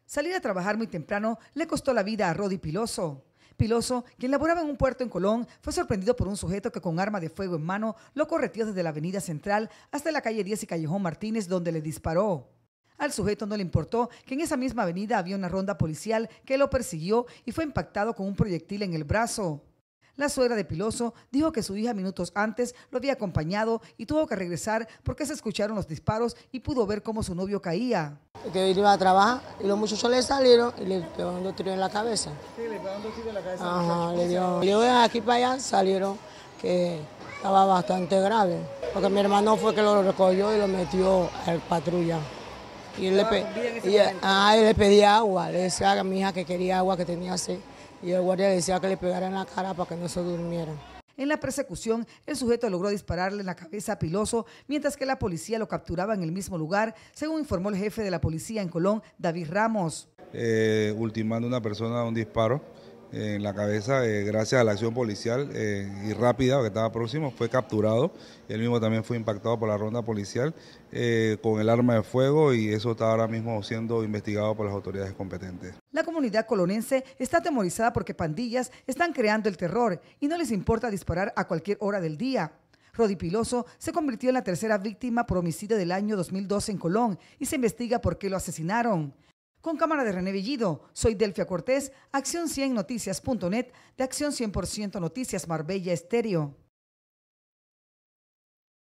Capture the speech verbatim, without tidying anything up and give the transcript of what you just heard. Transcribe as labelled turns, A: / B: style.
A: Salir a trabajar muy temprano le costó la vida a Rodi Piloso. Piloso, quien laboraba en un puerto en Colón, fue sorprendido por un sujeto que con arma de fuego en mano lo correteó desde la avenida Central hasta la calle diez y Callejón Martínez, donde le disparó. Al sujeto no le importó que en esa misma avenida había una ronda policial que lo persiguió y fue impactado con un proyectil en el brazo. La suegra de Piloso dijo que su hija minutos antes lo había acompañado y tuvo que regresar porque se escucharon los disparos y pudo ver cómo su novio caía.
B: Que iba a trabajar y los muchachos le salieron y le pegaron dos tiros en la cabeza.
A: Sí, le pegaron dos tiros en la cabeza.
B: Ajá, le dio. Le dio de aquí para allá, salieron que estaba bastante grave. Porque mi hermano fue que lo recogió y lo metió al patrulla. Y él, le, pe y, ah, él le pedía agua, le decía a mi hija que quería agua, que tenía sed. Y el guardia le decía que le pegara en la cara para que no se durmiera.
A: En la persecución, el sujeto logró dispararle en la cabeza a Piloso, mientras que la policía lo capturaba en el mismo lugar, según informó el jefe de la policía en Colón, David Ramos.
C: Eh, ultimando a una persona un disparo eh, en la cabeza, eh, gracias a la acción policial eh, y rápida, que estaba próximo, fue capturado. Él mismo también fue impactado por la ronda policial eh, con el arma de fuego y eso está ahora mismo siendo investigado por las autoridades competentes.
A: La comunidad colonense está atemorizada porque pandillas están creando el terror y no les importa disparar a cualquier hora del día. Rodi Piloso se convirtió en la tercera víctima por homicidio del año dos mil doce en Colón y se investiga por qué lo asesinaron. Con cámara de René Bellido, soy Delfia Cortés, acción cien noticias punto net, de Acción cien por ciento Noticias Marbella Estéreo.